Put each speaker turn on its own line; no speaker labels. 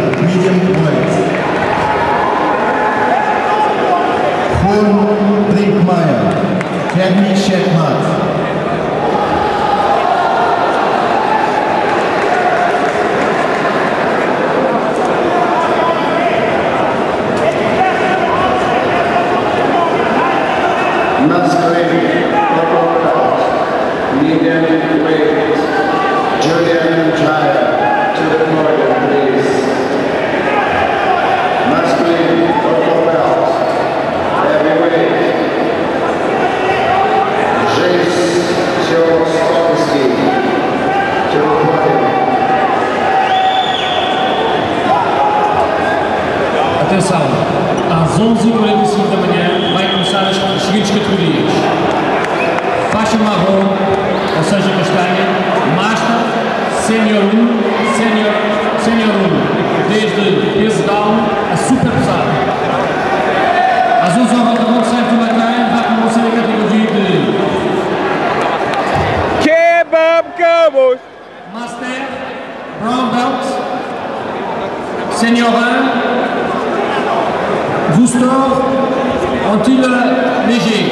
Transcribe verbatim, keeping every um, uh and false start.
medium weight. Juan Brinkmeyer, Academy Checkmate.
Masquerade, purple belt, medium weight, Julian Jaya, to the podium, please. Masquerade, purple belt, heavyweight, Jace Siorowski, to the podium.
Atenção, às onze e quarenta e cinco da manhã vai começar as seguintes categorias: faixa marrom, ou seja castanha, Master, Senior um, Senior, Senior um, desde peso down a super pesado. Às onze horas da noite, Sérgio Macaé vai começar a categoria de
Kebab Cowboys,
Master, Brown Belt, Senior um, Booster, Antille léger.